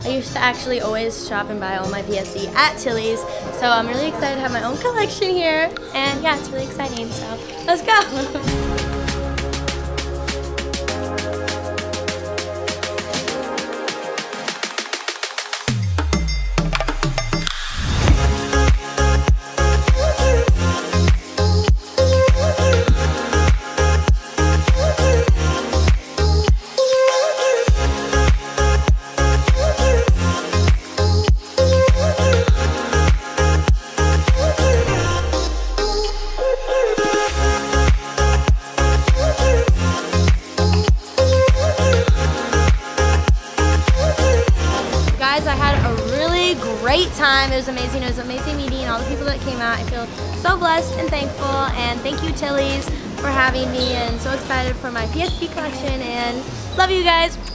I used to actually always shop and buy all my PSD at Tilly's, so I'm really excited to have my own collection here, and yeah, it's really exciting, so let's go! I had a really great time. It was amazing. It was amazing meeting all the people that came out. I feel so blessed and thankful, and thank you Tilly's for having me, and so excited for my PSD collection, and love you guys.